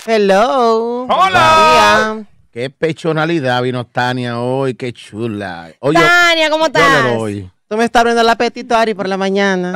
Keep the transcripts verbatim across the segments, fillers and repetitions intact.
Hello. Hola. Qué pechonalidad vino Tania hoy, qué chula. Oye, Tania, ¿cómo estás? Yo le doy. Tú me estás abriendo el apetito, Ari, por la mañana.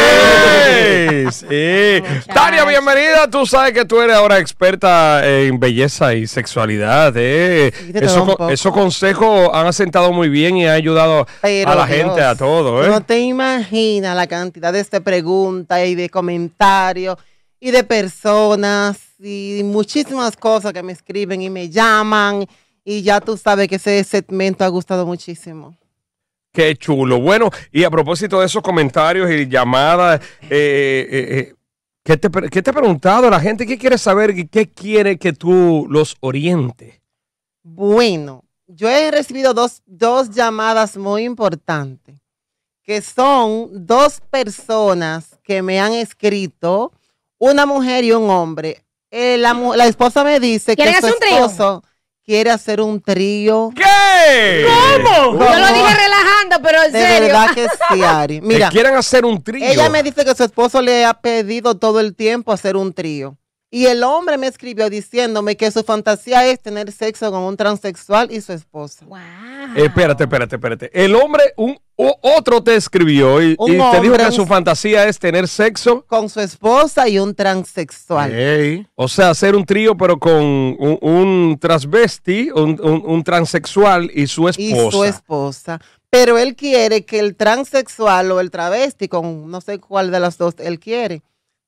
¡Ey! Sí. Tania, bienvenida. Tú sabes que tú eres ahora experta en belleza y sexualidad. ¿eh? Sí, de todo Eso, un poco. esos consejos han asentado muy bien y han ayudado Pero a la Dios, gente, a todo. ¿eh? No te imaginas la cantidad de este preguntas y de comentarios y de personas y muchísimas cosas que me escriben y me llaman. Y ya tú sabes que ese segmento ha gustado muchísimo. Qué chulo. Bueno, y a propósito de esos comentarios y llamadas, eh, eh, eh, ¿qué, te, ¿qué te ha preguntado la gente? ¿Qué quiere saber? ¿Qué quiere que tú los orientes? Bueno, yo he recibido dos, dos llamadas muy importantes, que son dos personas que me han escrito, una mujer y un hombre. Eh, la, mu- la esposa me dice que ¿Quieren su hacer un trío? esposo quiere hacer un trío. ¿Qué? ¿Cómo? ¿Cómo? Yo lo dije relajando, pero en De serio. verdad que sí, Ari. Mira, Que quieren hacer un trío. ella me dice que su esposo le ha pedido todo el tiempo hacer un trío. Y el hombre me escribió diciéndome que su fantasía es tener sexo con un transexual y su esposa. Wow. Eh, espérate, espérate, espérate. El hombre, un o- otro te escribió y, Un y te dijo hombre, que un- su fantasía es tener sexo, Con su esposa y un transexual. Ey. o sea, hacer un trío, pero con un, un transvesti, un, un- un transexual y su Y esposa. su esposa. Pero él quiere que el transexual o el travesti, con no sé cuál de las dos él quiere,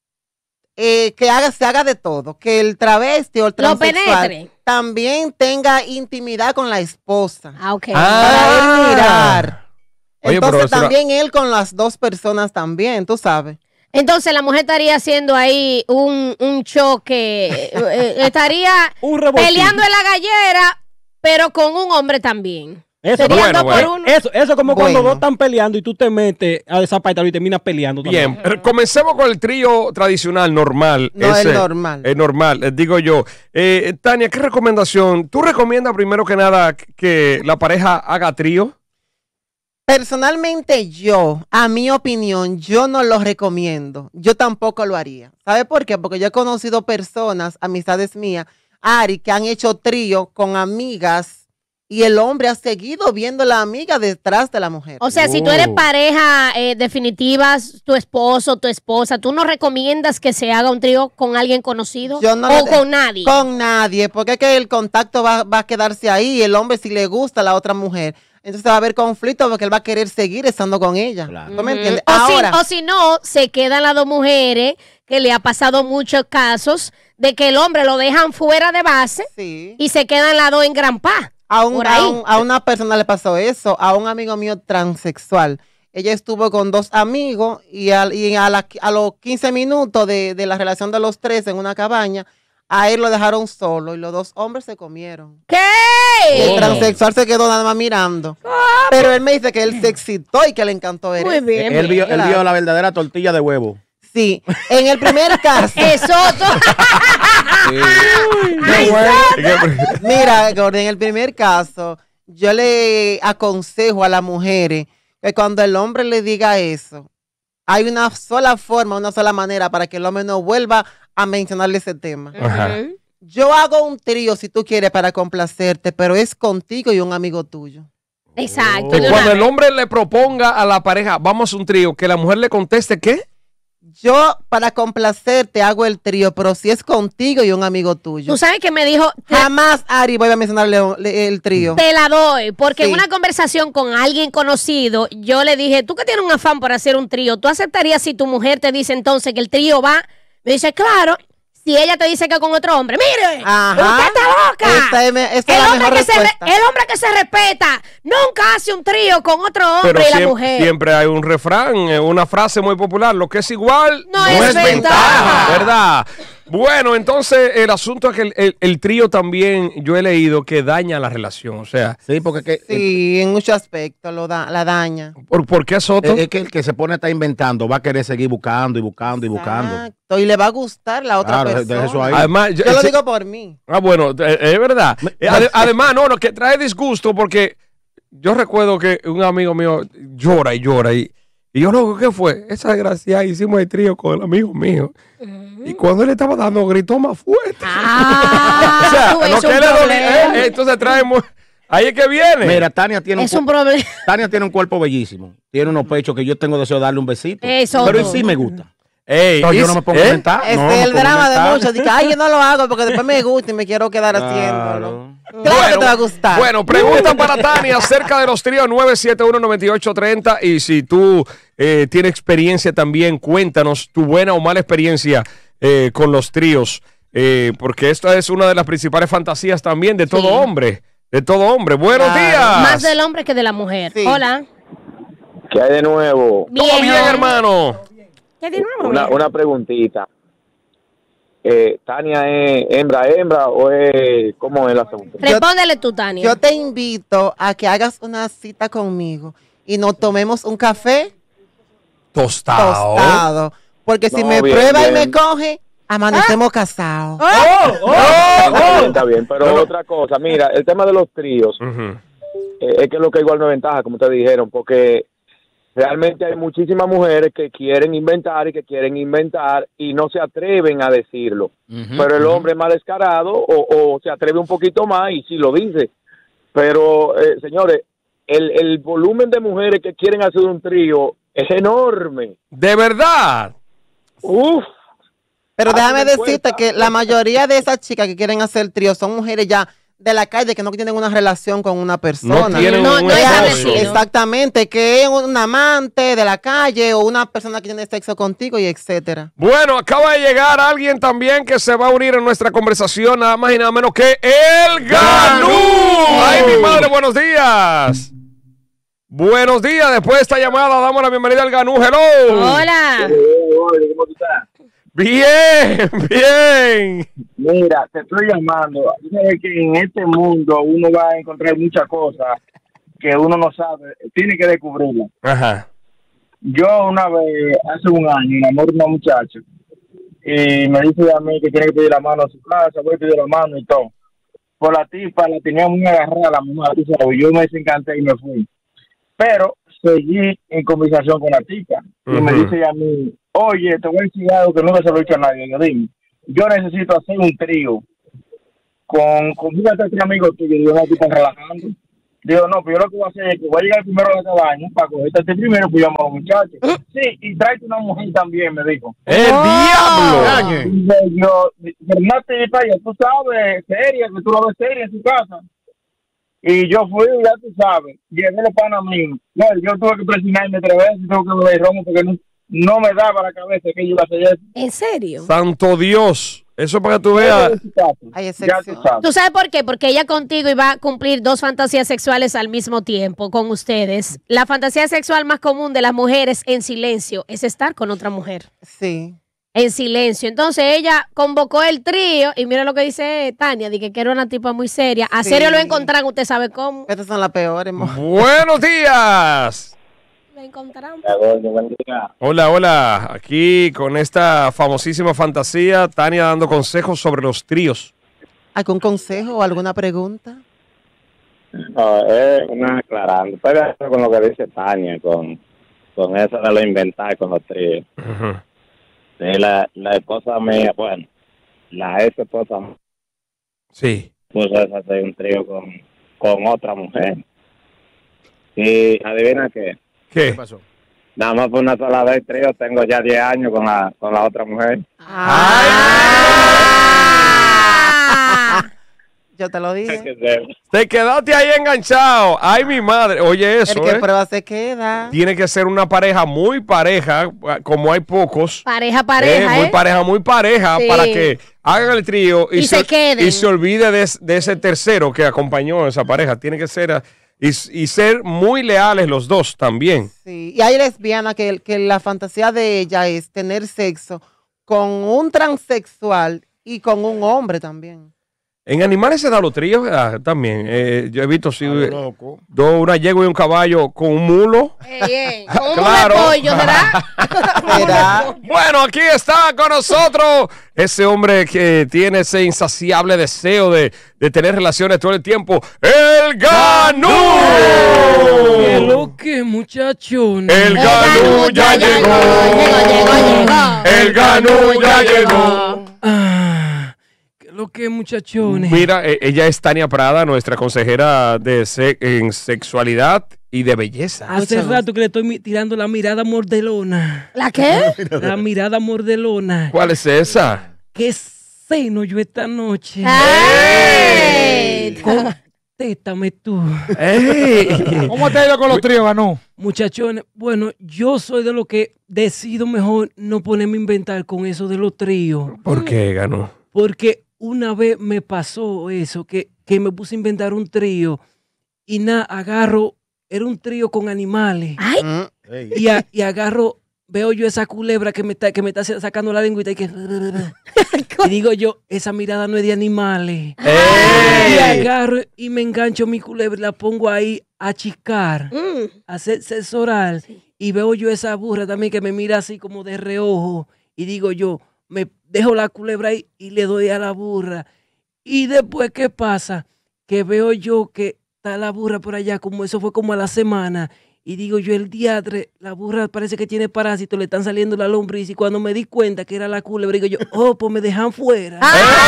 eh, que haga, se haga de todo. Que el travesti o el Lo transexual penetre. también tenga intimidad con la esposa. Ah, ok. Para él mirar. Oye, pero Entonces eso era- también él con las dos personas también, tú sabes. Entonces la mujer estaría haciendo ahí un, un choque, eh, eh, estaría Un revoltín. peleando en la gallera, pero con un hombre también. Eso, Sería bueno, dos por bueno. uno. eso, eso es como cuando Bueno. dos están peleando y tú te metes a desapatar y terminas peleando. Bien, también. pero comencemos con el trío tradicional, normal. No, Ese- el normal. Es normal, eh, digo yo. Eh, Tania, ¿qué recomendación? ¿Tú recomiendas primero que nada que la pareja haga trío? Personalmente yo, a mi opinión, yo no lo recomiendo. Yo tampoco lo haría. ¿Sabe por qué? Porque yo he conocido personas, amistades mías, Ari, que han hecho trío con amigas y el hombre ha seguido viendo a la amiga detrás de la mujer. O sea, si tú eres Oh. pareja eh, definitiva, tu esposo, tu esposa, ¿tú no recomiendas que se haga un trío con alguien conocido? Yo no o le- con nadie. Con nadie, porque es que el contacto va, va a quedarse ahí. El hombre si le gusta a la otra mujer, entonces va a haber conflicto porque él va a querer seguir estando con ella. Claro. ¿Tú me Ujú. entiendes? O, Ahora, si, o si no, se quedan las dos mujeres, que le ha pasado muchos casos de que el hombre lo dejan fuera de base sí. y se quedan las dos en gran paz. A, un- por a ahí. un- a una persona le pasó eso, a un amigo mío transexual. Ella estuvo con dos amigos y, al- y a, la- a los quince minutos de, de la relación de los tres en una cabaña, a él lo dejaron solo y los dos hombres se comieron. ¿Qué? Y el Oh. transexual se quedó nada más mirando. Pero él me dice que él se excitó y que le encantó ver Muy eso. bien. Él vio, él Claro. vio la verdadera tortilla de huevo. Sí, en el primer caso, Eso. Ay, mira, Gordon, en el primer caso, yo le aconsejo a las mujeres que cuando el hombre le diga eso, hay una sola forma, una sola manera para que el hombre no vuelva a mencionarle ese tema. Ajá. Ujú. Yo hago un trío si tú quieres para complacerte, pero es contigo y un amigo tuyo. Exacto. Que de cuando una el vez. hombre le proponga a la pareja, vamos a un trío, que la mujer le conteste, ¿qué? Yo para complacerte hago el trío, pero si es contigo y un amigo tuyo. Tú sabes que me dijo, te, Jamás, Ari, voy a mencionarle el trío. te la doy, porque Sí. en una conversación con alguien conocido, yo le dije, tú que tienes un afán por hacer un trío, ¿tú aceptarías si tu mujer te dice entonces que el trío va? Me dice, claro, si ella te dice que con otro hombre, mire, Ajá. usted está loca. Esta es, me- esta es el, la hombre mejor que se re- respuesta. el hombre que se respeta nunca hace un trío con otro hombre Pero y la siempre, mujer. siempre hay un refrán, eh, una frase muy popular, lo que es igual No es ventaja. ¿verdad? Bueno, entonces el asunto es que el, el- el trío también, yo he leído que daña la relación, o sea, Sí, porque que, Sí, en muchos aspectos lo da, la daña. ¿por, por qué Soto? es, es que el que se pone a estar inventando va a querer seguir buscando y buscando y buscando. Exacto, y le va a gustar la otra Claro, de- persona. de eso ahí. Además, Yo lo ese- digo por mí. Ah, bueno, eh, es verdad. Eh, ade- además, no, no, que trae disgusto porque yo recuerdo que un amigo mío llora y llora y Y yo, loco, ¿qué fue? Esa desgracia hicimos el trío con el amigo mío. Y cuando él estaba dando, gritó más fuerte. Ah, o sea, tú, es lo que un él le dolía, problema. eh, entonces traemos. Ahí es que viene. Mira, Tania tiene, Es un, un cu- problema. Tania tiene un cuerpo bellísimo. Tiene unos pechos que yo tengo deseo de darle un besito. Eso Pero y todo. sí me gusta. Ey, No, yo es- no me pongo ¿eh? a comentar. Este no, es me el pongo a drama de comentar. muchos. Dice, ay, yo no lo hago porque después me gusta y me quiero quedar Claro. haciéndolo. Claro que te va a gustar. Bueno, pregunta para Tania acerca de los tríos nueve siete uno, nueve ocho tres cero. Y si tú eh, tienes experiencia también, cuéntanos tu buena o mala experiencia eh, con los tríos. Eh, porque esta es una de las principales fantasías también de todo Sí. hombre. De todo hombre. Buenos Claro. días. Más del hombre que de la mujer. Sí. Hola. ¿Qué hay de nuevo? Todo Viejo. bien, hermano. ¿Qué de nuevo? Una, una preguntita. Eh, ¿Tania es hembra, hembra o es cómo es el asunto? Respóndele tú, Tania. Yo te invito a que hagas una cita conmigo y nos tomemos un café Tostado. tostado. Porque si No, me bien, prueba y bien. me coge, amanecemos casados. Está bien, está bien, pero No. otra cosa, mira, el tema de los tríos, Ujú. eh, es que lo que igual no es ventaja, como te dijeron, porque realmente hay muchísimas mujeres que quieren inventar y que quieren inventar y no se atreven a decirlo. Ujú, Pero el ujú. hombre más descarado o, o se atreve un poquito más y sí lo dice. Pero, eh, señores, el, el volumen de mujeres que quieren hacer un trío es enorme. De verdad. Uf. Pero déjame Hazme decirte cuenta. que la mayoría de esas chicas que quieren hacer trío son mujeres ya de la calle que no tienen una relación con una persona. No tienen No, un no es Ella- esposo. vecino. exactamente, que es un amante de la calle o una persona que tiene sexo contigo y etcétera. Bueno, acaba de llegar alguien también que se va a unir a nuestra conversación, nada más y nada menos que el Ganú. ¡Ay, mi madre! Buenos días. Buenos días. Después de esta llamada, damos la bienvenida al Ganú. ¡Hello! Hola. ¿Cómo tú estás? Bien, bien. Mira, te estoy llamando. Tú sabes que en este mundo uno va a encontrar muchas cosas que uno no sabe, tiene que descubrirlas. Ajá. Yo una vez, hace un año, enamoré a una muchacha y me dice a mí que tiene que pedir la mano a su casa, voy a pedir la mano y todo. Por la tipa la tenía muy agarrada la mujer, tú sabes, yo me desencanté y me fui. Pero seguí en conversación con la tipa y me Ujú. dice a mí, oye, te voy a decir algo que nunca se lo he dicho a nadie. Yo dime, yo necesito hacer un trío con, con fíjate, tres amigos tuyos. Digo, no, tú estás relajando. Digo, no, pues yo lo que voy a hacer es que voy a llegar primero de cada año para cogerte este primero, pues llamo a los muchachos. Sí, y tráete una mujer también, me dijo. ¡El Oh. diablo! Cañe. Digo yo, pero una tipa, ya tú sabes, seria, que tú la ves seria en su casa. Y yo fui, ya tú sabes, llevé los panas míos. Bueno, yo tuve que presionarme tres veces, tuve que beber romo porque no, no me daba la cabeza que yo iba a hacer eso. ¿En serio? Santo Dios. Eso para que tú veas. En su casa. Hay Ya tú excepción. sabes. ¿Tú sabes por qué? Porque ella contigo iba a cumplir dos fantasías sexuales al mismo tiempo con ustedes. La fantasía sexual más común de las mujeres en silencio es estar con otra mujer. Sí. En silencio. Entonces ella convocó el trío y mira lo que dice Tania, de que era una tipa muy seria. A Sí. serio lo encontraron, usted sabe cómo. Estas son las peores. mo. Buenos días. Lo encontraron. Hola, hola. Aquí con esta famosísima fantasía, Tania dando consejos sobre los tríos. ¿Algún consejo o alguna pregunta? No, es una aclarando. Estoy de acuerdo con lo que dice Tania, con, con eso de lo inventar con los tríos. Ujú. Sí, la, la esposa mía, bueno, la ex esposa mía Sí. puso a hacer un trío con, con otra mujer. Y adivina qué, ¿Qué ¿Qué? pasó? nada más por una sola vez trío, tengo ya diez años con la, con la otra mujer. Ah. Yo te lo dije. Que se- Te quedaste ahí enganchado. Ay, mi madre. Oye, eso, El que ¿eh? prueba se queda. Tiene que ser una pareja muy pareja, como hay pocos. Pareja, Eh, pareja, muy ¿eh? pareja, muy pareja, Sí. para que hagan el trío y, Y se queden. y se olvide de, de ese tercero que acompañó a esa pareja. Tiene que ser ah, y, y ser muy leales los dos también. Sí. Y hay lesbianas que, que la fantasía de ella es tener sexo con un transexual y con un hombre también. En animales se da los tríos ah, también. Eh, yo he visto sí, Ah, loco. dos, una yegua y un caballo con un mulo. Ey, ey, con un Claro. pollo, ¿verdad? ¿Será? Bueno, aquí está con nosotros ese hombre que tiene ese insaciable deseo de, de tener relaciones todo el tiempo. ¡El Ganú! ¿Qué lo que, muchachones? El Ganú ya llegó. Llegó, llegó, llegó. El Ganú ya llegó. Ah, ¿qué lo que, muchachones? Mira, eh, ella es Tania Prada, nuestra consejera de se- en sexualidad y de belleza. Hace Muchas rato que le estoy mi- tirando la mirada mordelona. ¿La qué? La mirada mordelona. ¿Cuál es esa? ¿Qué seno yo esta noche? ¡Ey! Contéstame tú. ¡Ey! ¿Cómo te ha ido con los tríos, Ganú? Muchachones, bueno, yo soy de los que decido mejor no ponerme a inventar con eso de los tríos. ¿Por qué, Ganú? Porque una vez me pasó eso, que, que me puse a inventar un trío y nada, agarro, era un trío con animales. Ay, Mm. Ey. Y, a- y agarro, veo yo esa culebra que me está, que me está sacando la lengüita y que... Y digo yo, esa mirada no es de animales. Y ¡Ey! agarro y me engancho mi culebra y la pongo ahí a chicar, mm. a hacer sexo oral. Y veo yo esa burra también que me mira así como de reojo. Y digo yo, me dejo la culebra ahí y le doy a la burra. Y después, ¿qué pasa? Que veo yo que está la burra por allá, como eso fue como a la semana. Y digo yo, el diatre, la burra parece que tiene parásitos, le están saliendo la lombriz. Y cuando me di cuenta que era la culebra, digo yo, oh, pues me dejan fuera.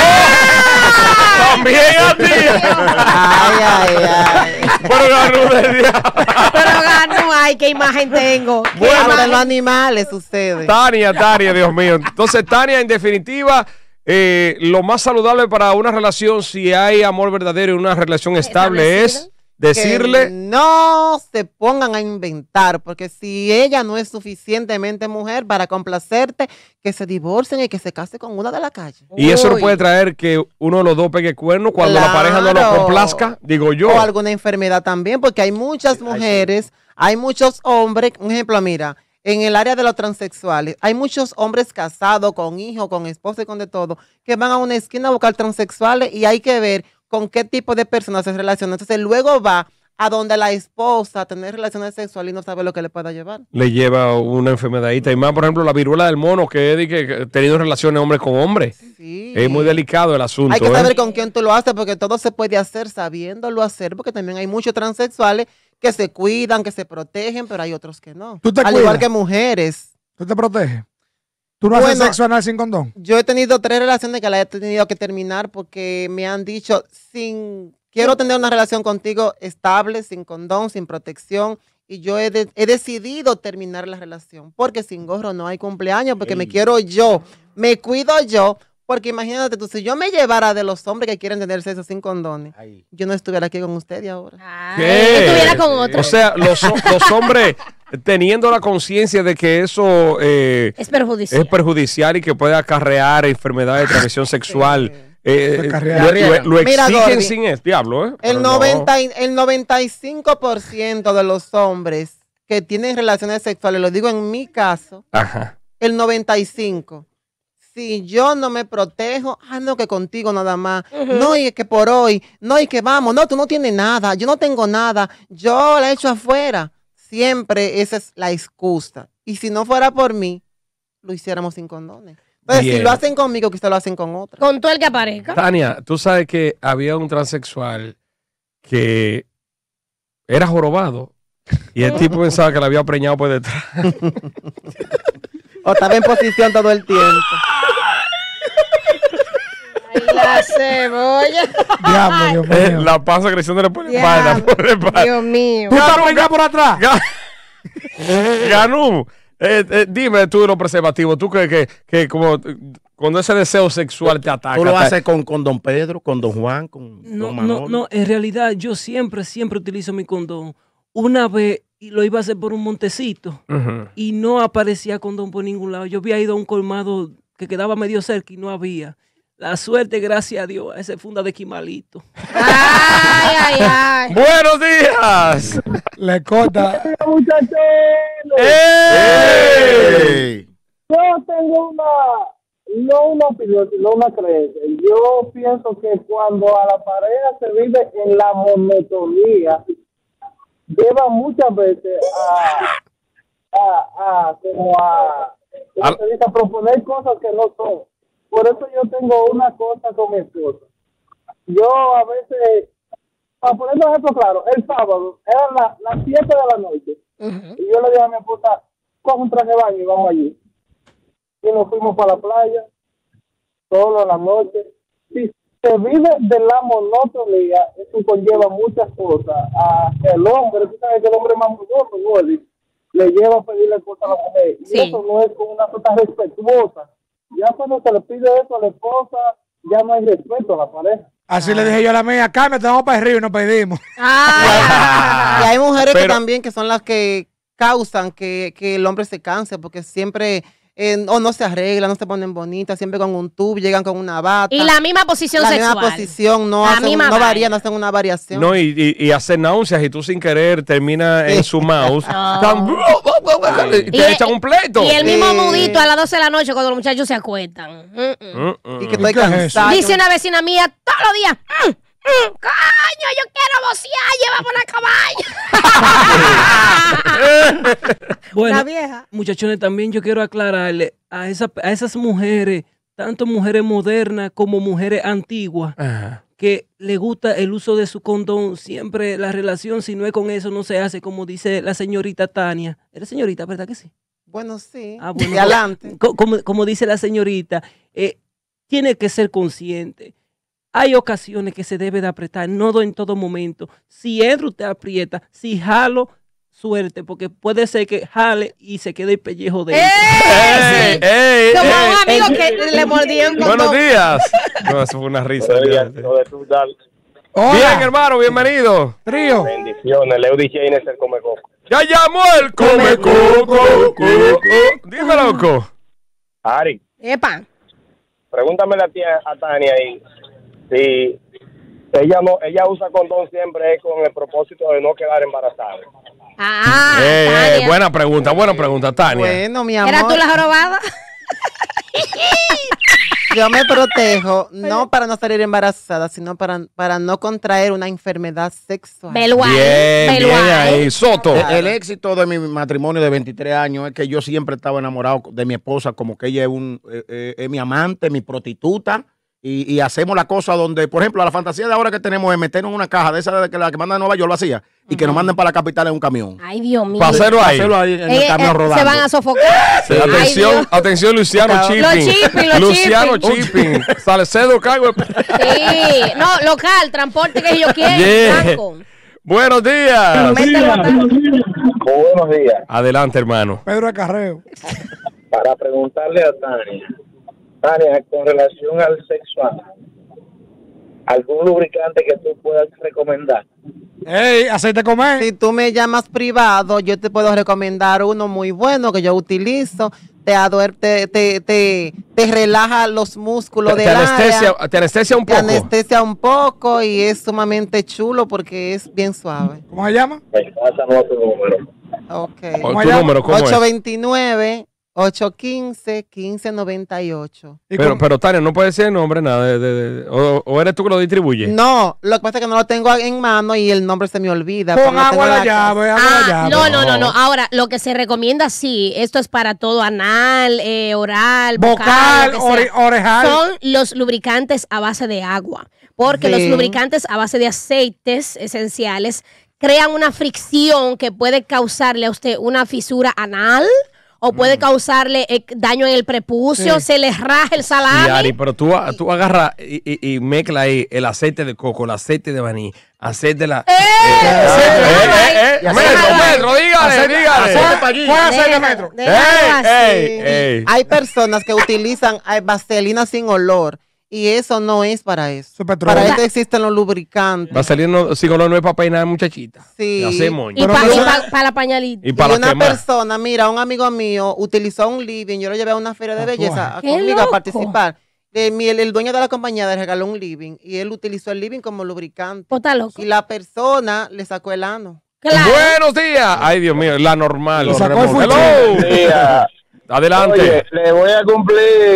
¡También a ti! Ay, ay, ay. Pero Ganú del diablo. Pero ganó, ay, qué imagen tengo. Qué Bueno, de imagen. los animales sucede. Tania, Tania, Dios mío. Entonces, Tania, en definitiva, eh, lo más saludable para una relación, si hay amor verdadero y una relación estable, es Que decirle... no se pongan a inventar, porque si ella no es suficientemente mujer para complacerte, que se divorcien y que se case con una de la calle. Y eso no Uy. puede traer que uno de los dos pegue cuerno cuando la pareja no lo Claro. complazca, digo yo. O alguna enfermedad también, porque hay muchas mujeres, hay muchos hombres, un ejemplo, mira, en el área de los transexuales, hay muchos hombres casados, con hijos, con esposa y con de todo, que van a una esquina a buscar transexuales y hay que ver con qué tipo de personas se relacionan. Entonces luego va a donde la esposa a tener relaciones sexuales y no sabe lo que le pueda llevar. Le lleva una enfermedadita. Y más, por ejemplo, la viruela del mono, que es de que, que teniendo relaciones hombre con hombre. Sí. Es muy delicado el asunto. Hay que ¿eh? saber con quién tú lo haces, porque todo se puede hacer sabiéndolo hacer, porque también hay muchos transexuales que se cuidan, que se protegen, pero hay otros que no. ¿Tú te Al cuidas? igual que mujeres. ¿Tú te proteges? ¿Tú no haces Bueno. sexo anal sin condón? Yo he tenido tres relaciones que las he tenido que terminar porque me han dicho, sin, quiero tener una relación contigo estable, sin condón, sin protección. Y yo he, de- he decidido terminar la relación, porque sin gorro no hay cumpleaños, porque me quiero yo, me cuido yo. Porque imagínate tú, si yo me llevara de los hombres que quieren tener sexo sin condones, Ahí. yo no estuviera aquí con ustedes ahora. Ay, ¿Qué? estuviera con otro. O sea, los, los hombres teniendo la conciencia de que eso eh, es perjudicial. es perjudicial y que puede acarrear enfermedades de transmisión sexual. eh, Se lo, carrea. lo- lo Mira, exigen Gordy, sin es, diablo, ¿eh? Pero El, no. noventa y- el noventa y cinco por ciento de los hombres que tienen relaciones sexuales, lo digo en mi caso, Ajá. el noventa y cinco. Si yo no me protejo, ah, no, que contigo nada más. Ujú. No, y que por hoy. No, y que vamos. No, tú no tienes nada. Yo no tengo nada. Yo la he hecho afuera. Siempre esa es la excusa. Y si no fuera por mí, lo hiciéramos sin condones. Entonces, Bien. si lo hacen conmigo, quizá lo hacen con otra. Con todo el que aparezca. Tania, tú sabes que había un transexual que era jorobado y el tipo pensaba que la había preñado por detrás. O estaba en posición todo el tiempo. Ay, la cebolla. Diablo, Dios Eh, mío. la panza creciéndole por la espalda. Diablo. Por la espalda. Dios mío. ¿Tú estás pegado por atrás? Ga- Ganú, eh, eh, dime tú de los preservativos, tú que, que, que como eh, cuando ese deseo sexual te ataca. Tú lo te- haces con, con don Pedro, con don Juan, con No, don no, Manolo. no, en realidad yo siempre, siempre utilizo mi condón. Una vez y lo iba a hacer por un montecito Ujú. y no aparecía condón por ningún lado. Yo había ido a un colmado que quedaba medio cerca y no había. La suerte, gracias a Dios, a ese funda de Quimalito. Ay, ay, ay. Buenos días. Le corta. Muchachos, ¡Ey! ¡Ey! yo tengo una, no una opinión, sino una creencia. Yo pienso que cuando a la pareja se vive en la monotonía, lleva muchas veces a, a, a como a, ¿cómo se dice? A proponer cosas que no son. Por eso yo tengo una cosa con mi esposa. Yo a veces, para poner un ejemplo claro, el sábado, eran la, las siete de la noche, uh-huh. y yo le dije a mi esposa, coge un traje de baño y vamos allí. Y nos fuimos para la playa, solo en la noche. Si se vive de la monotonía, eso conlleva muchas cosas. A el hombre, tú sabes que el hombre es más monótono, ¿no? Le lleva a pedirle cosas a la mujer. Y sí. eso no es con una cosa respetuosa. Ya cuando se le pide eso a la esposa, ya no hay respeto a la pareja. Así ah. le dije yo a la mía, acá me tenemos para el río y nos pedimos. Ah. Y hay mujeres Pero, que también que son las que causan que, que el hombre se canse, porque siempre eh, o no se arreglan, no se ponen bonitas, siempre con un tube, llegan con una bata. Y la misma posición la sexual. La misma posición, no, hacen, no varían, no hacen una variación. No, y, y, y hacen náuseas y tú sin querer terminas sí. en su mouse. No. Y te echan un pleito. Y el mismo sí. mudito a las doce de la noche cuando los muchachos se acuestan. Mm -mm. Mm -mm. Y que estoy cansada. Dice una vecina mía todos los días, mm, mm, coño, yo quiero bocear, llévame una cabaña. Bueno, la vieja. Muchachones, también yo quiero aclararle a, esa, a esas mujeres, tanto mujeres modernas como mujeres antiguas, Ajá. que le gusta el uso de su condón. Siempre la relación, si no es con eso, no se hace, como dice la señorita Tania. ¿Eres señorita, verdad que sí? Bueno, sí. Ah, bueno, y adelante. Como, como, como dice la señorita, eh, tiene que ser consciente. Hay ocasiones que se debe de apretar, no en todo momento. Si entra, usted aprieta. Si jalo, suerte, porque puede ser que jale y se quede el pellejo de él. ¡Ey! ¡Ey! ¡Ey! Como un amigo que le mordieron con Buenos días. No, eso fue una risa. Días, Bien, hermano, bienvenido. Trío. Bendiciones. Leudy James, el Come Coco. Ya llamó el Come Coco. Dime, loco. Ari. Epa. Pregúntame a tía a Tania ahí. Si ella no, ella usa condón siempre es con el propósito de no quedar embarazada. Ah, eh, eh, buena pregunta, buena pregunta, Tania. Bueno, mi amor. ¿Eras tú la jorobada? Yo me protejo, no para no salir embarazada, sino para, para no contraer una enfermedad sexual. Beluay, bien, Beluay. bien ahí, Soto. El, el éxito de mi matrimonio de veintitrés años es que yo siempre estaba enamorado de mi esposa, como que ella es, un, eh, eh, es mi amante, mi prostituta. Y, y hacemos la cosa donde, por ejemplo, la fantasía de ahora que tenemos es meternos en una caja de esa de que la que manda de Nueva York lo hacía y uh-huh. que nos manden para la capital en un camión. Ay, Dios mío. Para hacerlo ahí. Para hacerlo ahí en eh, el camión eh, rodando. Se van a sofocar. Sí. Atención, Ay, atención, Luciano Chipping. Los Chipping, los Luciano Chipping. Salcedo Cargo. Sí, no, local, transporte que ellos quieren. Yeah. Buenos días. Buenos días. Adelante, hermano. Pedro Acarreo. Para preguntarle a Tania, Tania, con relación al sexual, ¿algún lubricante que tú puedas recomendar? Ey, aceite comer. Si tú me llamas privado, yo te puedo recomendar uno muy bueno que yo utilizo. Te aduer, te, te, te, te relaja los músculos te, del te anestesia, área. Te anestesia un te poco. Te anestesia un poco y es sumamente chulo porque es bien suave. ¿Cómo se llama? Pásanos tu número. Ok. ¿Tu número cómo ocho dos es? nueve, ocho uno cinco, uno cinco nueve ocho. Pero, pero Tania, no puede decir el nombre, nada. De, de, de, o, ¿O eres tú que lo distribuyes? No, lo que pasa es que no lo tengo en mano y el nombre se me olvida. Con agua la llave, agua ah, la llave. No, no, no, no. Ahora, lo que se recomienda, sí, esto es para todo, anal, eh, oral, vocal, vocal, ore, orejal. Son los lubricantes a base de agua. Porque sí. los lubricantes a base de aceites esenciales crean una fricción que puede causarle a usted una fisura anal. O puede causarle eh, daño en el prepucio, sí. se le raja el salami. Sí, Ari, pero tú, tú agarras y, y, y mezcla ahí el aceite de coco, el aceite de maní, aceite de la... ¡Eh! eh, eh, eh, eh, metro, metro, dígale, aceite, dígale. Aceite, ¿cuál aceite de metro? Ey, ey, ey. Hay personas que utilizan vaselina sin olor. Y eso no es para eso. Para eso existen los lubricantes. Vaselina sin olor no es para peinar muchachita. Sí. Y para pa, pa la pañalita. Y, y para una quemar. persona, mira, un amigo mío utilizó un living. Yo lo llevé a una feria de belleza a, conmigo loco. a participar. El, el, el dueño de la compañía le regaló un living. Y él utilizó el living como lubricante. Está loco. Y la persona le sacó el ano. Claro. Buenos días. Ay, Dios mío, la normal. Lo sacó el Hello. Día. Adelante. Oye, le voy a cumplir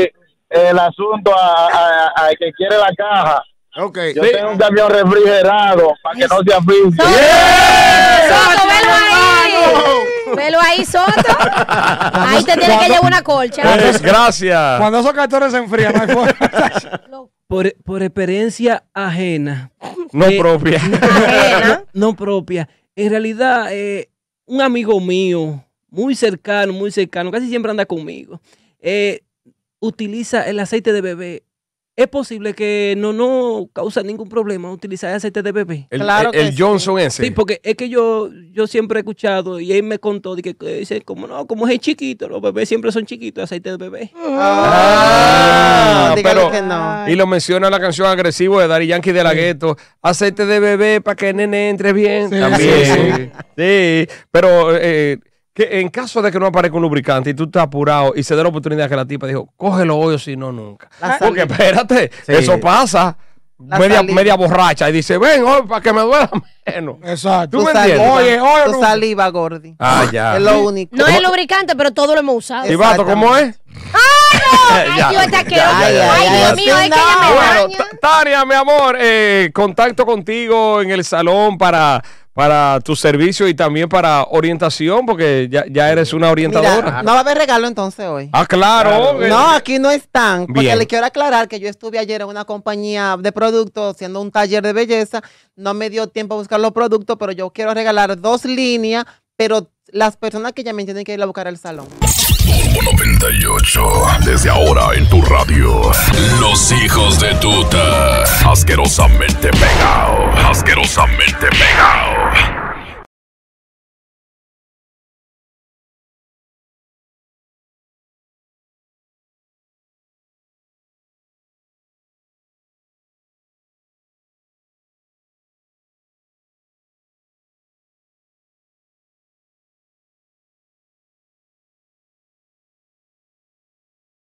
el asunto a, a, a el que quiere la caja. Okay. Yo Sí. tengo un camión refrigerado para que no se asfixie. Soto, velo ahí. Velo ahí, Soto. Ahí te tiene que llevar una colcha. Eh, gracias. Cuando esos cartones se enfrían, no hay forma. Por, por experiencia ajena. No Eh, propia. Ajena. No, no propia. En realidad, eh, un amigo mío, muy cercano, muy cercano, casi siempre anda conmigo, eh, utiliza el aceite de bebé. ¿Es posible que no, no causa ningún problema utilizar aceite de bebé? El, Claro el- el que sí. Johnson ese. Sí, porque es que yo, yo siempre he escuchado y él me contó de que, que dice, como no, como es chiquito, los bebés siempre son chiquitos, aceite de bebé. Ah, No, dígale pero- que no. Y lo menciona la canción Agresivo de Daddy Yankee de la Gueto. Aceite de bebé para que el nene entre bien. Sí, También. Sí, pero eh, que en caso de que no aparezca un lubricante y tú estás apurado y se dé la oportunidad que la tipa dijo, cógelo hoy o si no, nunca. La Porque saliva. espérate, Sí. eso pasa. La Media, saliva. media borracha y dice, ven hoy para que me duela menos. Exacto. ¿Tú me saliva, entiendes? Oye, oye, tu no. saliva, Gordy. Ah, ya. Es lo único. No es lubricante, pero todo lo hemos usado. ¿Y vato cómo es? Ay, Ya, Dios, está ya, asqueroso. ya, ya, Ay, ya, Dios ya. mío, es que ella me Bueno, daña. Ta- Tania, mi amor, eh, contacto contigo en el salón para, para tu servicio y también para orientación, porque ya, ya eres una orientadora. Mira, no va a haber regalo entonces hoy. Ah, claro. eh, No, aquí no están. Porque Bien. le quiero aclarar que yo estuve ayer en una compañía de productos haciendo un taller de belleza. No me dio tiempo a buscar los productos, pero yo quiero regalar dos líneas, pero las personas que llamen tienen que ir a buscar al salón. Turbo noventa y ocho, desde ahora en tu radio. Los hijos de tuta, asquerosamente pegado, asquerosamente pegado.